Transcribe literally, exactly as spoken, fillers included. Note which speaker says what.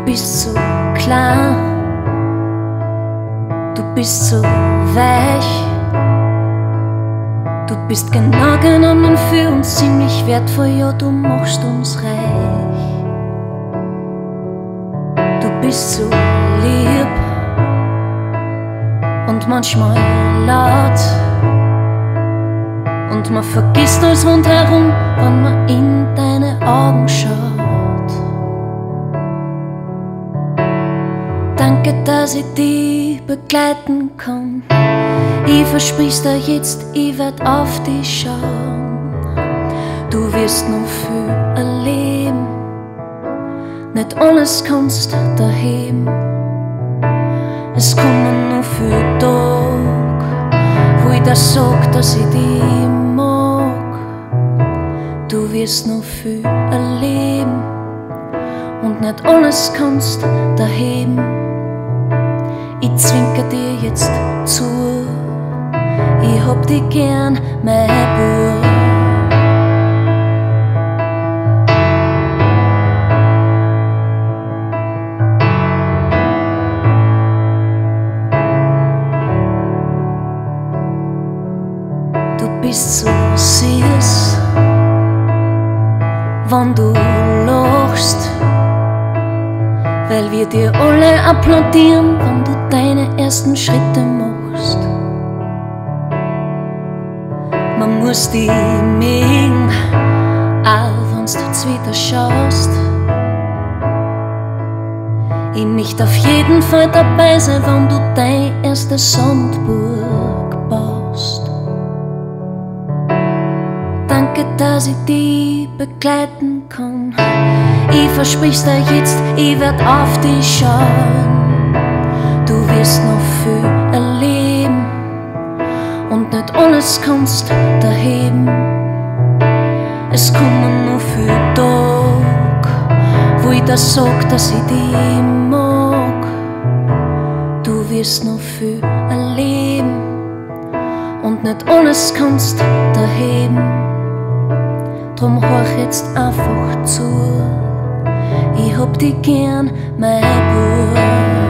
Speaker 1: bist so klar, du bist so weich, du bist genau genommen für uns ziemlich wertvoll, ja, du machst uns reich. Du bist so lieb und manchmal laut, und man vergisst alles rundherum, wenn man in deine Augen schaut. Danke, dass ich dich begleiten kann. Ich versprich's dir jetzt, ich werd auf dich schauen. Du wirst noch viel erleben, nicht alles kannst daheim. Es kommen noch viel Tage, wo ich dir sag, dass ich dich mag. Du wirst noch viel erleben und nicht alles kannst daheim. Ich zwinker dir jetzt zu, ich hab dich gern, mein Bub. Du bist so süß, wenn du lachst, weil wir dir alle applaudieren, wenn du deine ersten Schritte machst. Man muss dich mögen, auch wenn's du jetzt wieder schaust. Ich möchte auf jeden Fall dabei sein, wenn du deine erste Sandburg baust. Danke, dass ich dich begleiten kann. Ich versprich's dir jetzt, ich werd auf dich schauen. Du wirst noch viel erleben und nicht alles kannst daheim. Es kommen noch viel Tage, wo ich dir sag, dass ich dich mag. Du wirst noch viel erleben und nicht alles kannst daheim. Drum horch jetzt einfach zu, ich hab dich gern, mein Bub.